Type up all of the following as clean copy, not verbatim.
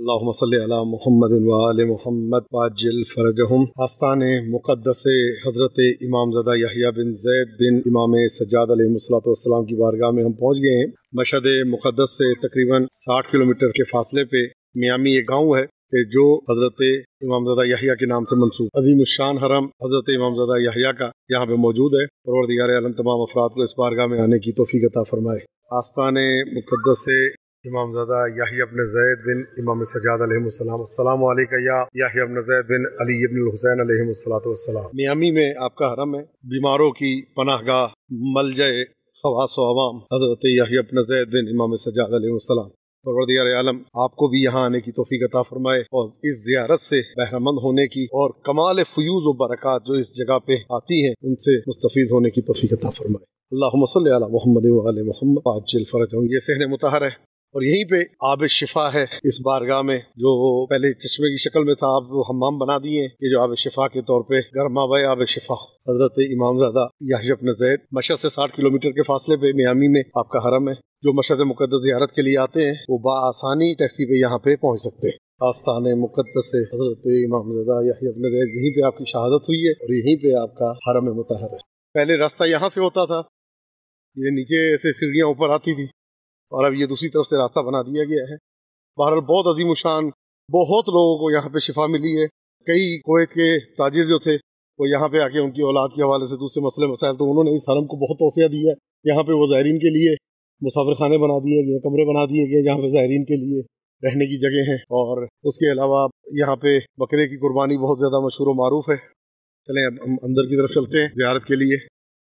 اللہم صلی علی محمد و آل محمد وعجل فرجہم۔ آستان مقدس حضرت امامزدہ یحییٰ بن زید بن امام سجاد علیہ السلام کی بارگاہ میں ہم پہنچ گئے ہیں۔ مشہد مقدس سے تقریباً 60 کلومیٹر کے فاصلے پہ میامی ایک گاؤں ہے کہ جو حضرت امامزدہ یحییٰ کے نام سے منسوب عظیم الشان حرم حضرت امامزدہ یحییٰ کا یہاں پہ موجود ہے۔ پروردگار عالم تمام افراد کو اس بارگاہ میں آنے کی توفیق عطا فرمائے۔ آستان مقدس سے امامزدہ یحییٰ بن زید بن امام سجاد علیہ السلام، السلام علیکم یا یحییٰ بن زید بن علی بن الحسین علیہ السلام۔ میامی میں آپ کا حرم ہے، بیماروں کی پناہ گاہ، ملجأ خواص و عوام حضرت یحییٰ بن زید بن امام سجاد علیہ السلام۔ پروردگار عالم آپ کو بھی یہاں آنے کی توفیق عطا فرمائے اور اس زیارت سے بہرہ مند ہونے کی اور کمال فیوز و برکات جو اس جگہ پہ آتی ہیں ان سے مستفید ہونے کی توفیق عطا فرمائے۔ اللہم صلی علی محمد و آل محمد وعجل فرجہم۔ یہ صحن مطہر ہے اور یہیں پہ آب شفا ہے اس بارگاہ میں، جو پہلے چشمے کی شکل میں تھا اب وہ حمام بنا دیے کہ جو آب شفا کے طور پہ گرما بھائی آب شفا۔ حضرت امامزادہ یحییٰ بن زید مشہد سے 60 کلومیٹر کے فاصلے پہ میامی میں آپ کا حرم ہے۔ جو مشہد مقدس زیارت کے لیے آتے ہیں وہ بآسانی ٹیکسی پہ یہاں پہ پہنچ سکتے ہیں۔ آستان مقدس سے حضرت امامزادہ یحییٰ بن زید، یہیں پہ آپ کی شہادت ہوئی ہے اور یہیں پہ آپ کا حرم مطہر ہے۔ پہلے راستہ یہاں سے ہوتا تھا، یہ نیچے سے سیڑھیاں اوپر آتی تھی اور اب یہ دوسری طرف سے راستہ بنا دیا گیا ہے۔ بہرحال بہت عظیم الشان، بہت لوگوں کو یہاں پہ شفا ملی ہے۔ کئی کویت کے تاجر جو تھے وہ یہاں پہ آ کے ان کی اولاد کے حوالے سے دوسرے مسئلے مسائل، تو انہوں نے اس حرم کو بہت توسیع دی ہے۔ یہاں پہ وہ زائرین کے لیے مسافر خانے بنا دیے گئے، کمرے بنا دیے گئے جہاں پہ زائرین کے لیے رہنے کی جگہ ہیں، اور اس کے علاوہ یہاں پہ بکرے کی قربانی بہت زیادہ مشہور و معروف ہے۔ چلیں اب ہم اندر کی طرف چلتے ہیں زیارت کے لیے۔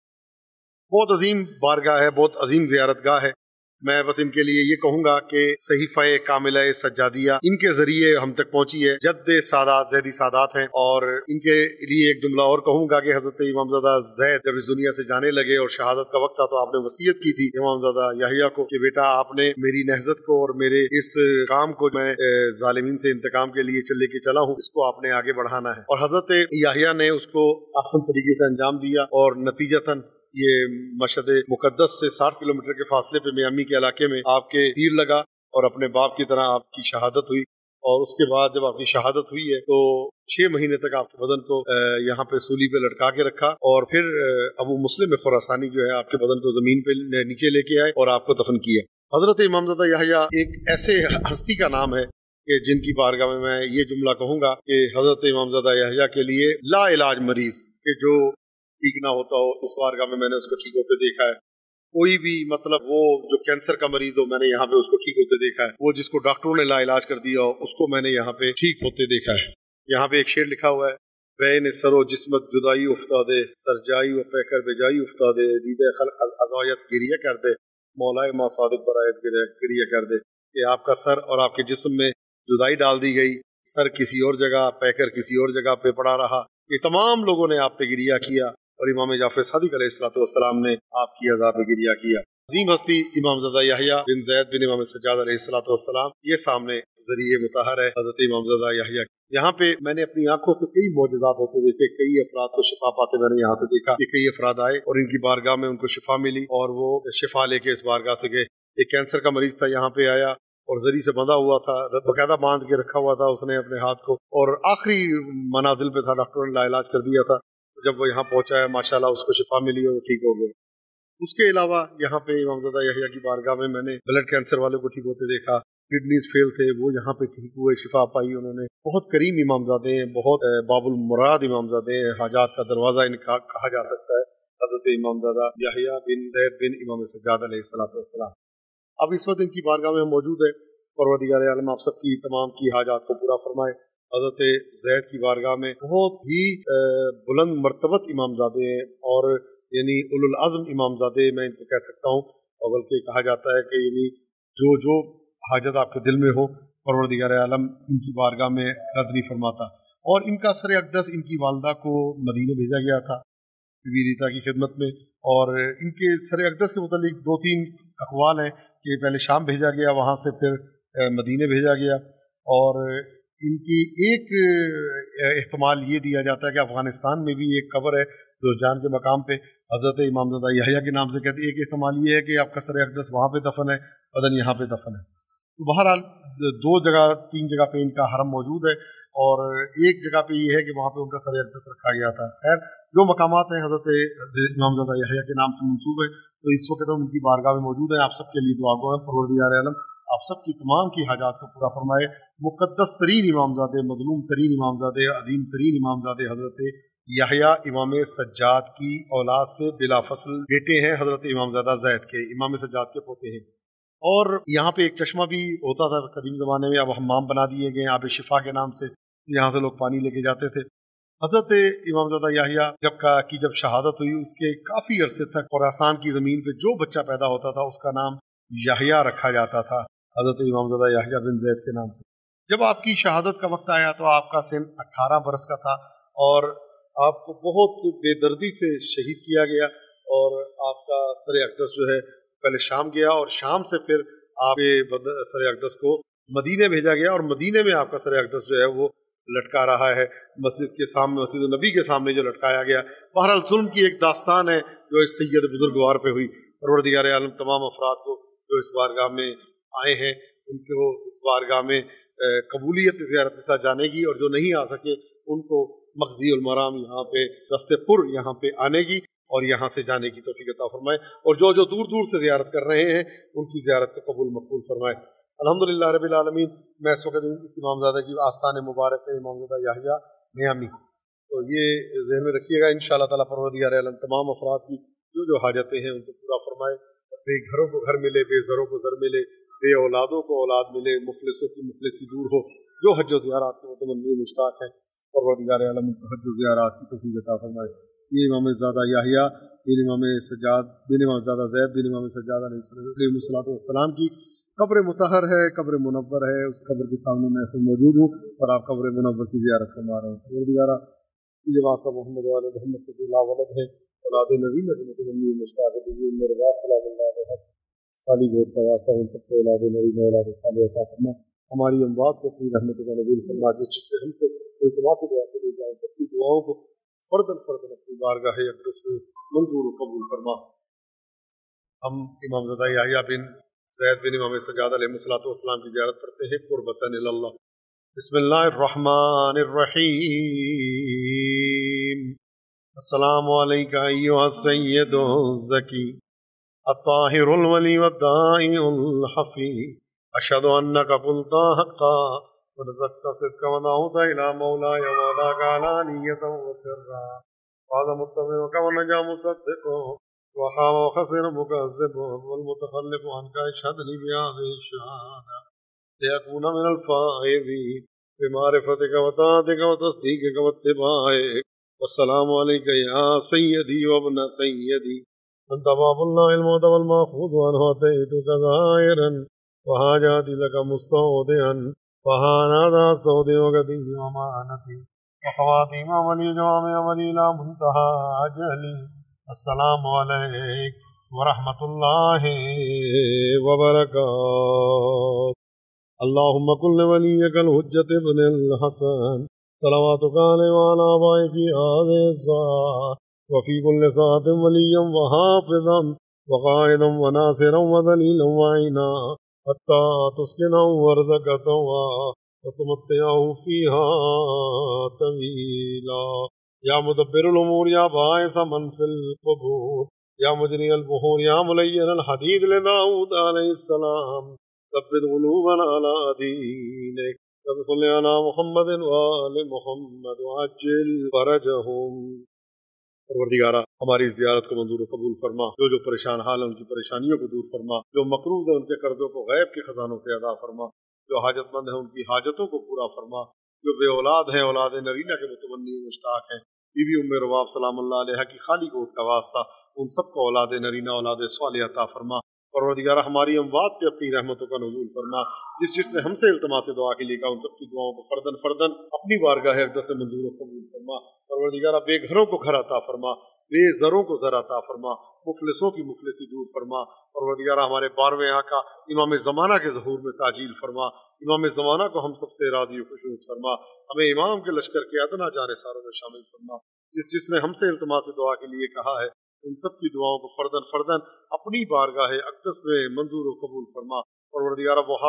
بہت عظیم بارگاہ ہے، بہت عظیم زیارت گاہ ہے۔ میں بس ان کے لیے یہ کہوں گا کہ صحیفہ کاملہ سجادیہ ان کے ذریعے ہم تک پہنچی ہے، جد سادات زیدی سادات ہیں، اور ان کے لیے ایک جملہ اور کہوں گا کہ حضرت امامزادہ زید جب اس دنیا سے جانے لگے اور شہادت کا وقت تھا تو آپ نے وصیت کی تھی امامزادہ یحییٰ کو کہ بیٹا آپ نے میری نہضت کو اور میرے اس کام کو میں ظالمین سے انتقام کے لیے لے کے چلا ہوں، اس کو آپ نے آگے بڑھانا ہے۔ اور حضرت یحییٰ نے اس کو احسن طریقے سے انجام دیا اور نتیجتاً یہ مشہد مقدس سے 60 کلومیٹر کے فاصلے پہ میامی کے علاقے میں آپ کے تیر لگا اور اپنے باپ کی طرح آپ کی شہادت ہوئی۔ اور اس کے بعد جب آپ کی شہادت ہوئی ہے تو 6 مہینے تک آپ کے بدن کو یہاں پہ سولی پہ لٹکا کے رکھا، اور پھر ابو مسلم خراسانی جو ہے آپ کے بدن کو زمین پہ نیچے لے کے آئے اور آپ کو دفن کیا۔ حضرت امامزادہ یحییٰ ایک ایسے ہستی کا نام ہے کہ جن کی بارگاہ میں یہ جملہ کہوں گا کہ حضرت امامزادہ یحییٰ کے لیے لا علاج مریض کہ جو ٹھیک نہ ہوتا ہو، اس بارگاہ میں نے اس کو ٹھیک ہوتے دیکھا ہے۔ کوئی بھی مطلب وہ جو کینسر کا مریض ہو میں نے یہاں پہ اس کو ٹھیک ہوتے دیکھا ہے، وہ جس کو ڈاکٹروں نے لا علاج کر دیا ہو اس کو میں نے یہاں پہ ٹھیک ہوتے دیکھا ہے۔ یہاں پہ ایک شعر لکھا ہوا ہے، بین سر و جسمت جدائی افتادے، سر جائی و پیکر بجائی افتادے، دیدہ خلق ازایت گریہ کر دے، مولائے ما صادق برایت گریہ کر دے، کہ آپ کا سر اور آپ کے جسم میں جدائی ڈال دی گئی، سر کسی اور جگہ، پیکر کسی اور جگہ پہ پڑا رہا، یہ تمام لوگوں نے آپ پہ گریہ کیا اور امام جعفر صادق علیہ السلام نے آپ کی عذاب گریہ کیا۔ عظیم ہستی امامزادہ یحییٰ بن زید بن امام سجاد علیہ السلام، یہ سامنے ذریعے مطہر ہے حضرت امامزادہ یحییٰ۔ یہاں پہ میں نے اپنی آنکھوں سے کئی معجزات ہوتے دیکھے، کئی افراد کو شفا پاتے میں نے یہاں سے دیکھا کہ کئی افراد آئے اور ان کی بارگاہ میں ان کو شفا ملی اور وہ شفا لے کے اس بارگاہ سے گئے۔ ایک کینسر کا مریض تھا، یہاں پہ آیا اور زری سے بندھا ہوا تھا، باقاعدہ باندھ کے رکھا ہوا تھا اس نے اپنے ہاتھ کو، اور آخری منازل پہ تھا، ڈاکٹروں نے لا علاج کر دیا تھا۔ جب وہ یہاں پہنچا ہے ماشاءاللہ اس کو شفا ملی اور وہ ٹھیک ہو گئے۔ اس کے علاوہ یہاں پہ امامزادہ یحییٰ کی بارگاہ میں نے بلڈ کینسر والے کو ٹھیک ہوتے دیکھا، کڈنیز فیل تھے وہ یہاں پہ ٹھیک ہوئے، شفا پائی انہوں نے۔ بہت کریم امامزادے ہیں، بہت باب المراد امامزادے ہیں، حاجات کا دروازہ ان کا کہا جا سکتا ہے حضرت امامزادہ یحییٰ بن زید بن امام سجاد علیہ السلام۔ اب اس وقت ان کی بارگاہ میں موجود ہے۔ پروردگار عالم آپ سب کی تمام کی حاجات کو پورا فرمائے۔ حضرت زید کی بارگاہ میں بہت ہی بلند مرتبت امامزادے ہیں، اور یعنی اولو العزم امامزادے میں ان کو کہہ سکتا ہوں، اور بلکہ کہا جاتا ہے کہ یعنی جو حاجت آپ کے دل میں ہو پروردگار عالم ان کی بارگاہ میں رد نہیں فرماتا۔ اور ان کا سر اقدس ان کی والدہ کو مدینے بھیجا گیا تھا بی ریتا کی خدمت میں، اور ان کے سر اقدس کے متعلق 2-3 اقوال ہیں کہ پہلے شام بھیجا گیا، وہاں سے پھر مدینے بھیجا گیا، اور ان کی ایک احتمال یہ دیا جاتا ہے کہ افغانستان میں بھی ایک قبر ہے جوزجان کے مقام پہ حضرت امامزادہ یحییٰ کے نام سے کہتے ہیں۔ ایک احتمال یہ ہے کہ آپ کا سر اقدس وہاں پہ دفن ہے، بدن یہاں پہ دفن ہے۔ تو بہرحال 3 جگہ پہ ان کا حرم موجود ہے، اور ایک جگہ پہ یہ ہے کہ وہاں پہ ان کا سر اقدس رکھا گیا تھا۔ خیر جو مقامات ہیں حضرت امامزادہ یحییٰ کے نام سے منسوب ہے، تو اس وقت ہم ان کی بارگاہ میں موجود ہیں۔ آپ سب کے لیے دعا گو ہیں، پروردگار عالم آپ سب کی تمام کی حاجات کو پورا فرمائے۔ مقدس ترین امامزادے، مظلوم ترین امامزادے، عظیم ترین امامزادے حضرت یحییٰ امام سجاد کی اولاد سے بلا فصل بیٹے ہیں، حضرت امامزادہ زید کے، امام سجاد کے پوتے ہیں۔ اور یہاں پہ ایک چشمہ بھی ہوتا تھا قدیم زمانے میں، اب حمام بنا دیے گئے آب شفا کے نام سے، یہاں سے لوگ پانی لے کے جاتے تھے۔ حضرت امامزادہ یحییٰ جب شہادت ہوئی، اس کے کافی عرصے تک خوراسان کی زمین پہ جو بچہ پیدا ہوتا تھا اس کا نام یحییٰ رکھا جاتا تھا، حضرت امامزادہ یحییٰ بن زید کے نام سے۔ جب آپ کی شہادت کا وقت آیا تو آپ کا سن 18 برس کا تھا، اور آپ کو بہت بے دردی سے شہید کیا گیا، اور آپ کا سر اقدس جو ہے پہلے شام گیا، اور شام سے پھر آپ سر اقدس کو مدینے بھیجا گیا، اور مدینے میں آپ کا سر اقدس جو ہے وہ لٹکا رہا ہے مسجد کے سامنے، مسجد نبی کے سامنے جو لٹکایا گیا۔ بہرحال ظلم کی ایک داستان ہے جو اس سید بزرگوار پہ ہوئی۔ پروردگار عالم تمام افراد کو جو اس بارگاہ میں آئے ہیں ان کو اس بارگاہ میں قبولیت زیارت کے ساتھ جانے کی، اور جو نہیں آ سکے ان کو مغزی المرام یہاں پہ دست پر یہاں پہ آنے کی اور یہاں سے جانے کی توفیق عطا فرمائے، اور جو دور دور سے زیارت کر رہے ہیں ان کی زیارت کو قبول مقبول فرمائے۔ الحمدللہ رب العالمین۔ میں اس وقت اس امامزادہ کی آستان مبارک ہے، امامزادہ یحییٰ میامی، تو یہ ذہن میں رکھیے گا انشاءاللہ تعالیٰ پروردگار عالم تمام افراد کی جو حاجتیں ہیں ان کو پورا فرمائے، بے گھروں کو گھر ملے، بے زروں کو زر ملے، بے اولادوں کو اولاد ملے، مفلسوں کی مفلسی دور ہو، جو حج و زیارات کے متمنی مشتاق ہیں پروردگار عالم کو حج و زیارات کی توفیق عطا فرمائے۔ یہ امامزادہ یحییٰ بن امام سجاد بن امامزادہ زید بن امام سجاد علیہ السلام کی قبر مطہر ہے، قبر منور ہے، اس قبر کے سامنے میں ایسے موجود ہوں اور آپ قبر منور کی زیارت فرما رہے ہیں۔ پروردگارہ یہ واسطہ محمد والے محمد کے لا ولد ہے، اولاد نبی میں متمنی مشتاق ہے، میرے باپ صلی اللہ علیہ صالح گھوٹ کا واسطہ ان سب کو اولاد نبی میں اولاد صالح عطا فرما، ہماری اموات کو اپنی رحمت کا نزول فرما، جس سے ہم سے التماس دعا کے لیے جائیں، سب کی دعاؤں کو فردن اپنی بارگاہ اقدس میں منظور و قبول فرما۔ ہم امامزادہ یحییٰ بن زید بن امام سجاد علیہ السلام کی زیارت کرتے ہیں قربتاً اللہ۔ بسم اللہ الرحمن الرحیم۔ السلام علیکہ ایہا السید الزکی الطاہر الولی والدائی الحفی، اشہد انک قلت حقا ونطقت صدقا ودعوت الى مولاي ومولاك علانیۃ وسرا، وهذا متبعك ونجا مصدق وخاب وخسر مكذب والمتخلف عنك اشهدني بهذه الشهادة ليكون من الفائزين بمعرفتك وطاعتك وتصديقك واتباعك، والسلام عليك يا سيدي وابن سيدي، أنت باب الله الموت والمأخوذ عنه أتيتك ظاهرا وحاجاتي لك مستودعا، وهذا أستودعك ديني وأمانتي وخواتيم عملي جوامع عملي لا منتهى أجلي، السلام علیکم ورحمۃ اللہ وبرکاتہ۔ اللہم کل ولیک الحجۃ ابن الحسن صلواتک علیہ وعلی آبائہ فی ہذہ الساعة وفی کل ساعۃ ولیا وحافظا وقائدا وناصرا ودلیلا وعینا حتی تسکنہ ارضک طوعا وتمتعہ فیہا طویلا، یا مدبر الامور یا باعث من فی القبور یا مجری البحور یا ملین الحدید لداؤد علیہ السلام، ثبت قلوبنا علی دینک، صل علی محمد وآل محمد وعجل فرجہم۔ پروردگارہ ہماری زیارت کو منظور و قبول فرما، جو پریشان حال ہیں ان کی پریشانیوں کو دور فرما، جو مقروض ہیں ان کے قرضوں کو غیب کے خزانوں سے ادا فرما، جو حاجت مند ہیں ان کی حاجتوں کو پورا فرما، جو بے اولاد ہیں اولاد نرینہ کے متمنی مشتاق ہیں، بی بی ام رواب سلام اللہ علیہ کی خالی گود کا واسطہ ان سب کو اولاد نرینہ اولاد صالح عطا فرما۔ پروردگارہ ہماری اموات پہ اپنی رحمتوں کا نزول فرما، جس نے ہم سے التماس دعا کے لیے کہا ان سب کی دعاؤں کو فردن فردن اپنی بارگاہ اقدس سے منظور و قبول فرما۔ پروردگارہ بے گھروں کو گھر عطا فرما، بے زروں کو زر عطا فرما، مفلسوں کی مفلسی دور فرما۔ پروردگارہ ہمارے 12ویں آقا امام زمانہ کے ظہور میں تعجیل فرما، امام زمانہ کو ہم سب سے راضی و خوشنود فرما، ہمیں امام کے لشکر کے ادنا جانے ساروں میں شامل فرما۔ جس نے ہم سے التماس دعا کے لیے کہا ہے ان سب کی دعاؤں کو فردن فردن اپنی بارگاہ اقدس میں منظور و قبول فرما۔ پروردگارہ وہ ہاتھ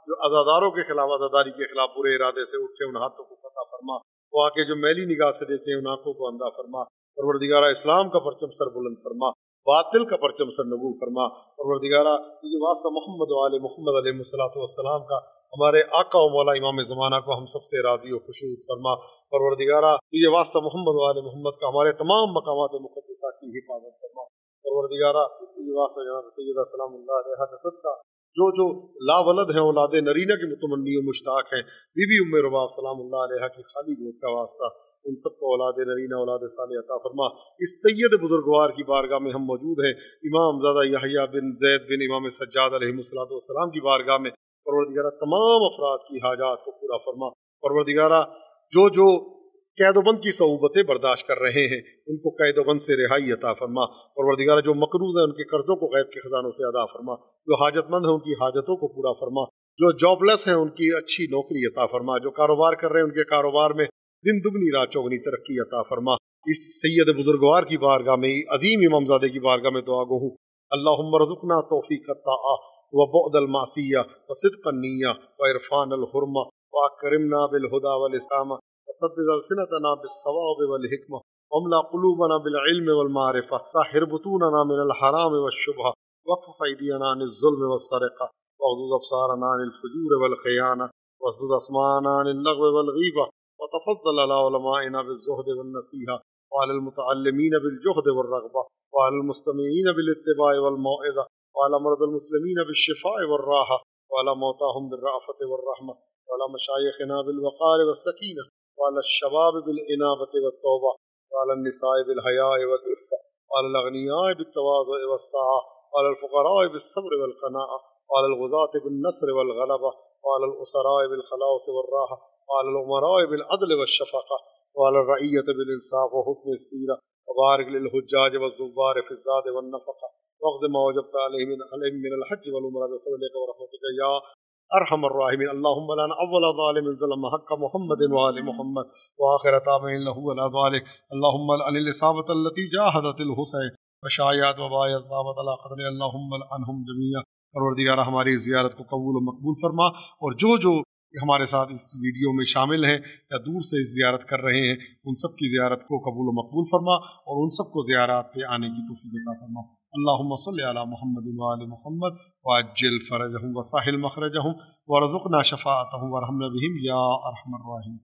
جو عزاداروں کے خلاف عزاداری کے خلاف برے ارادے سے اٹھے ان ہاتھوں کو فتح فرما، وہ آ کے جو میلی نگاہ سے دیکھیں ان آنکھوں کو اندھا فرما، پروردگارہ اسلام کا پرچم سر بلند فرما، باطل کا پرچم سر نگو فرما، پروردگارہ تجھے واسطہ محمد و آل محمد علیہ الصلوۃ والسلام کا ہمارے آقا و مولا امام زمانہ کو ہم سب سے راضی و خوشنود فرما، پروردگارہ تجھے واسطہ محمد و آل محمد کا ہمارے تمام مقامات مقدسہ کی حفاظت فرما، پروردگارہ تجھے واسطہ جناب سیدہ سلام اللہ علیہ کا صدقہ جو لا ولد ہیں اولاد نرینہ کے متمنی و مشتاق ہیں، بی بی ام رباب سلام اللہ علیہ کی خالی گود کا واسطہ ان سب کو اولاد نرینہ اولاد صالح عطا فرما۔ اس سید بزرگوار کی بارگاہ میں ہم موجود ہیں، امامزادہ یحییٰ بن زید بن امام سجاد علیہ السلام کی بارگاہ میں، پروردگارہ تمام افراد کی حاجات کو پورا فرما، پروردگارہ جو قید و بند کی صعوبتیں برداشت کر رہے ہیں ان کو قید و بند سے رہائی عطا فرما، پروردگارہ جو مقروض ہیں ان کے قرضوں کو غیب کے خزانوں سے ادا فرما، جو حاجت مند ہیں ان کی حاجتوں کو پورا فرما، جو جاب لیس ہیں ان کی اچھی نوکری عطا فرما، جو کاروبار کر رہے ہیں ان کے کاروبار میں دن دگنی رات چوگنی ترقی عطا فرما۔ اس سید بزرگوار کی بارگاہ میں، عظیم امامزادے کی بارگاہ میں دعا گو ہوں، اللہم ارزقنا توفیق الطاعہ وبعد المعصیہ وصدق النیہ وعرفان الحرمہ واکرمنا بالہدی والاستقامہ وسدد السنتنا بالصواب والحکمہ واملا قلوبنا بالعلم والمعرفہ طہر بطوننا من الحرام والشبہہ واکفف ایدینا عن الظلم والسرقہ واغضض ابصارنا عن الفجور والخیانہ واسدد اسماعنا عن اللغو والغیبہ وتفضل على علمائنا بالزہد والنصیحہ وعلى المتعلمین بالجہد والرغبہ وعلى المستمعین بالاتباع والموعظہ وعلى مرضى المسلمین بالشفاء والراحہ وعلى موتاهم بالرأفة والرحمہ وعلى مشایخنا بالوقار والسکینہ وعلى الشباب بالإنابة والتوبة وعلى النساء بالحياء والعفة وعلى الأغنياء بالتواضع والسعة وعلى الفقراء بالصبر والقناعة وعلى الغزاة بالنصر والغلبة وعلى الأسراء بالخلاص والراحة وعلى الأمراء بالعدل والشفقة وعلى الرعية بالإنصاف وحسن السيرة وبارك للحجاج والزوار في الزاد والنفقة واقض ما وجبت عليهم من الحج والعمرة بفضلك ورحمتك يا ارحم الراحمین۔ اللہم لعن اول ظالم ظلم حق محمد وآل محمد وآخر تابع له ولا ذلك، اللہم لعن الاصابة التي جاہدت الحسین وشایعت وبایت ضابت على قدر، اللہم لعنهم جميعا۔ پروردگارہ ہماری زیارت کو قبول و مقبول فرما، اور جو ہمارے ساتھ اس ویڈیو میں شامل ہیں یا دور سے اس زیارت کر رہے ہیں ان سب کی زیارت کو قبول و مقبول فرما، اور ان سب کو زیارات پہ آنے کی توفیق عطا فرما۔ اللہم صلی علی محمد وآل محمد وعجل فرجہم وسہل مخرجہم وارزقنا شفاعتہم وارحمنا بہم یا ارحم الراحمین۔